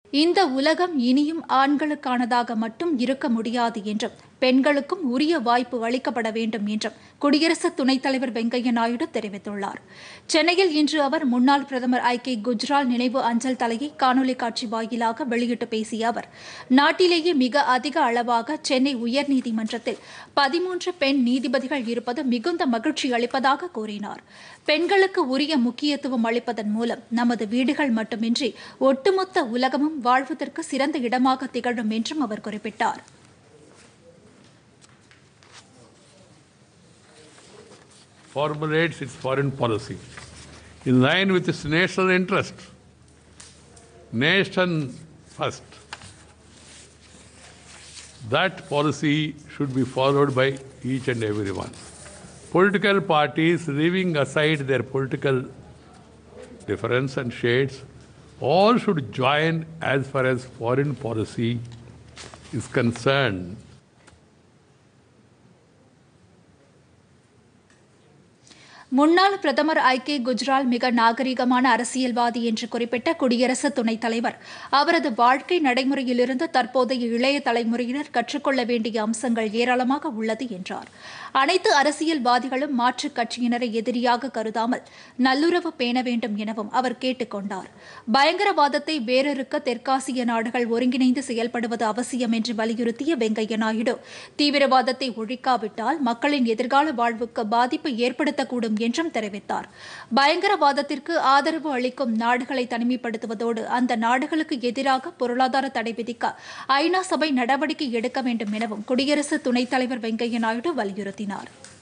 இந்த உலகம் இனியும் ஆண்களுக்கானதாக மட்டும் இருக்க முடியாது என்றும் பெண்களுக்கும் உரிய வாய்ப்பு அளிக்கப்பட வேண்டும் என்றும் குடியரசு துணைத் தலைவர் வெங்கையா நாயுடு தெரிவித்துள்ளார். சென்னையில் இன்று அவர் முன்னாள் பிரதமர் குஜ்ரால் நினைவு அஞ்சல் தலையை காணொலி காட்சி வாயிலாக வெளியிட்டு பேசிய அவர், நாட்டிலேயே மிக அதிக அளவாக சென்னை உயர்நீதிமன்றத்தில் 13 பெண் நீதிபதிகள் இருப்பது மிகுந்த மகிழ்ச்சி அளிப்பதாக கூறினார். பெண்களுக்கு உரிய முக்கியத்துவம் அளிப்பதன் மூலம் நமது வீடுகள் மட்டுமின்றி ஒட்டுமொத்த உலகமும் வாழ்வதற்கு சிறந்த இடமாக திகழும் என்றும் அவர் குறிப்பிட்டார். Formulates its foreign policy in line with its national interest. Nation first. That policy should be followed by each and everyone. Political parties, leaving aside their political difference and shades, all should join as far as foreign policy is concerned. முன்னாள் பிரதமர் குஜ்ரால் மிக நாகரிகமான அரசியல்வாதி என்று குறிப்பிட்ட குடியரசு துணைத் தலைவர், அவரது வாழ்க்கை நடைமுறையிலிருந்து தற்போதைய இளைய தலைமுறையினர் கற்றுக்கொள்ள வேண்டிய அம்சங்கள் ஏராளமாக உள்ளது என்றார். அனைத்து அரசியல்வாதிகளும் மாற்றுக் கட்சியினரை எதிரியாக கருதாமல் நல்லுறவு பேண வேண்டும் எனவும் அவர் கேட்டுக் கொண்டார். பயங்கரவாதத்தை வேரறுக்க தெற்காசிய நாடுகள் ஒருங்கிணைந்து செயல்படுவது அவசியம் என்று வலியுறுத்திய வெங்கையா நாயுடு, தீவிரவாதத்தை ஒழிக்காவிட்டால் மக்களின் எதிர்கால வாழ்வுக்கு பாதிப்பு ஏற்படுத்தக்கூடும் என்றும் தெரிவித்தார். பயங்கரவாதத்திற்கு ஆதரவு அளிக்கும் நாடுகளை தனிமைப்படுத்துவதோடு அந்த நாடுகளுக்கு எதிராக பொருளாதார தடை விதிக்க ஐநா சபை நடவடிக்கை எடுக்க வேண்டும் எனவும் குடியரசு துணைத் தலைவர் வெங்கையா நாயுடு வலியுறுத்தினார்.